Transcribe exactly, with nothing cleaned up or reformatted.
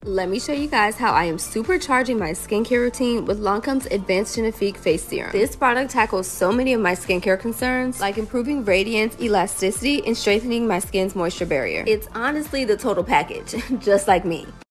Let me show you guys how I am supercharging my skincare routine with Lancome's Advanced Génifique Face Serum. This product tackles so many of my skincare concerns, like improving radiance, elasticity, and strengthening my skin's moisture barrier. It's honestly the total package, just like me.